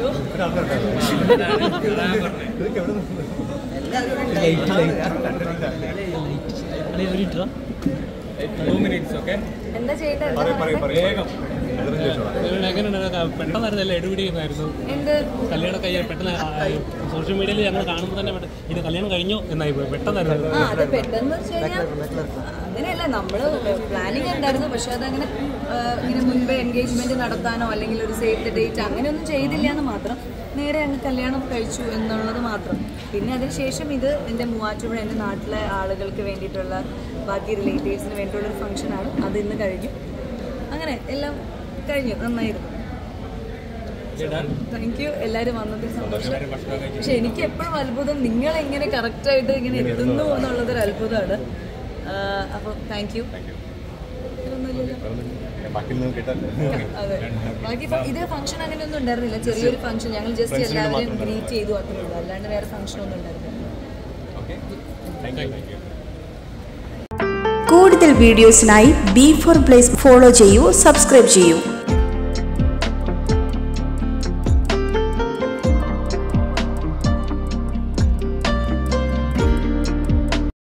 എന്താ ചെയ്യേണ്ടത്? പെട്ടെന്നായിരുന്നല്ലോ എടുപിടിയായിരുന്നു കല്യാണം കഴിഞ്ഞ പെട്ടെന്ന് സോഷ്യൽ മീഡിയയിൽ ഞങ്ങൾ കാണുമ്പോൾ തന്നെ ഇത് കല്യാണം കഴിഞ്ഞു എന്നായി പോയി പെട്ടെന്നായിരുന്നു. അത് പെട്ടെന്ന് വെച്ച് കഴിഞ്ഞാൽ അങ്ങനെയല്ല, നമ്മള് പ്ലാനിങ് ഉണ്ടായിരുന്നു. പക്ഷെ അതങ്ങനെ ഇങ്ങനെ മുൻപേ എൻഗേജ്മെന്റ് നടത്താനോ അല്ലെങ്കിൽ ഒരു സേവ് ദ ഡേറ്റ് അങ്ങനെയൊന്നും ചെയ്തില്ല എന്ന് മാത്രം. നേരെ അങ്ങ് കല്യാണം കഴിച്ചു എന്നുള്ളത് മാത്രം. പിന്നെ അതിനുശേഷം ഇത് എൻ്റെ മൂവാറ്റുപുഴ എൻ്റെ നാട്ടിലെ ആളുകൾക്ക് വേണ്ടിയിട്ടുള്ള ബാക്കി റിലേറ്റീവ്സിന് വേണ്ടിയിട്ടുള്ളൊരു ഫംഗ്ഷനാണ്. അത് ഇന്ന് കഴിഞ്ഞു. അങ്ങനെ എല്ലാം കഴിഞ്ഞു. നന്നായിരുന്നു. Thank you. എല്ലാവരും വന്നതിൽ സന്തോഷം. പക്ഷെ എനിക്ക് എപ്പോഴും അത്ഭുതം നിങ്ങളെങ്ങനെ കറക്റ്റായിട്ട് ഇങ്ങനെ എത്തുന്നു എന്നുള്ളതൊരു അത്ഭുതമാണ്. അപ്പോൾ താങ്ക് യു. അതെ, ബാക്കി ഇത് ഫംഗ്ഷൻ അങ്ങനെയൊന്നും ഉണ്ടായിരുന്നില്ല. ചെറിയൊരു ഫംഗ്ഷൻ, ഞങ്ങൾ ജസ്റ്റ് എല്ലാവരെയും ഗ്രീറ്റ് ചെയ്തു അത്രേ ഉള്ളൂ. അല്ലാണ്ട് വേറെ ഫംഗ്ഷൻ ഒന്നും ഉണ്ടായിരുന്നില്ല. കൂടുതൽ വീഡിയോസിനായി B4 Place ഫോളോ ചെയ്യൂ, സബ്സ്ക്രൈബ് ചെയ്യൂ.